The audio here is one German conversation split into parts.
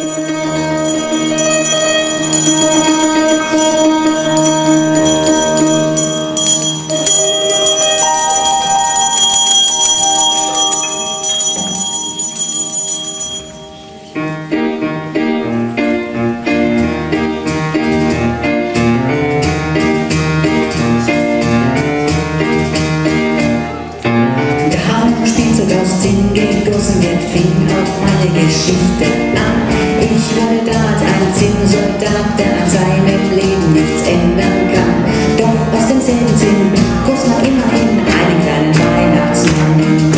Gegossen wird, fing auf meine Geschichte an. Ich wurde damals ein Zinnsoldat, der an seinem Leben nichts ändern kann. Doch aus demselben Zinn goss man immerhin einen kleinen Weihnachtsmann.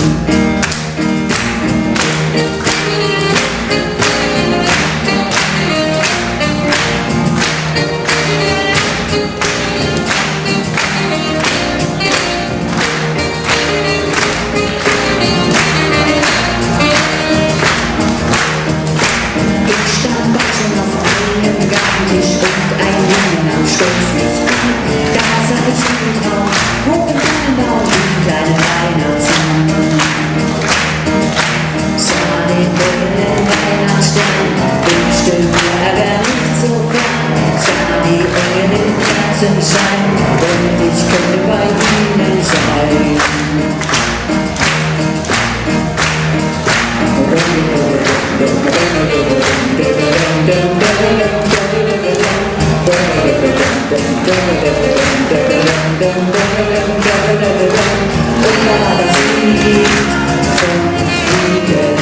Schein, und ich könnte bei ihnen sein. Und war das Lied von Frieden.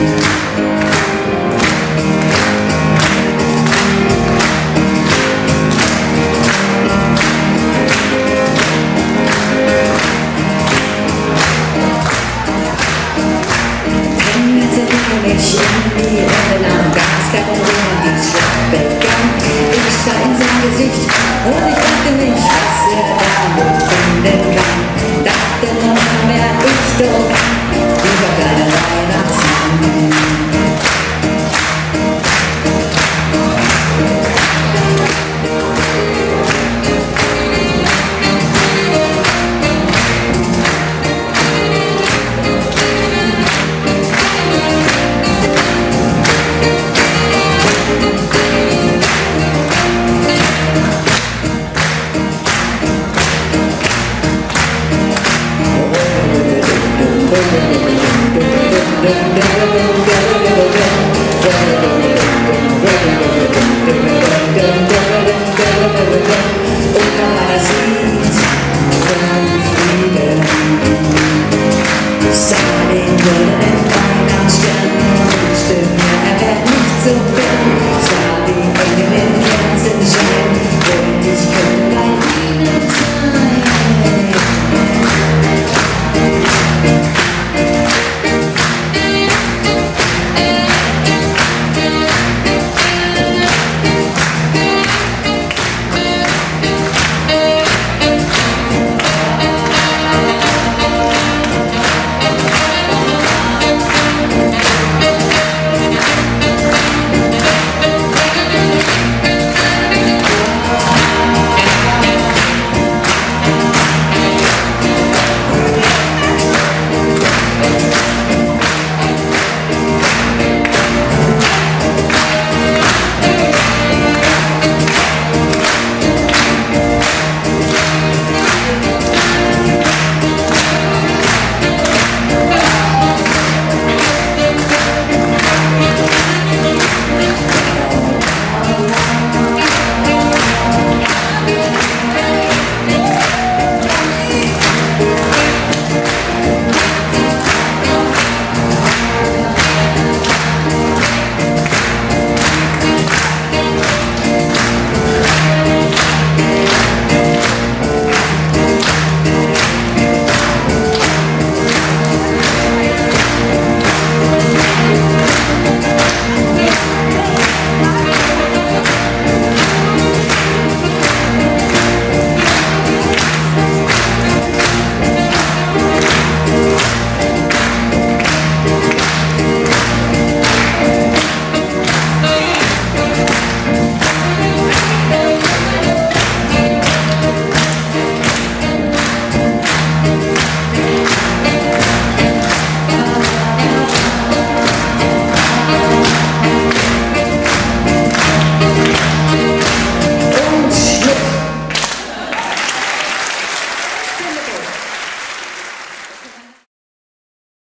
Ich in die Erde nahm Gas, gab und die Schlacht begann. Ich sah in sein Gesicht und ich dachte mich, was da wohl finden kann. Dachte noch, wär ich doch dieser kleine Weihnachtsmann. Da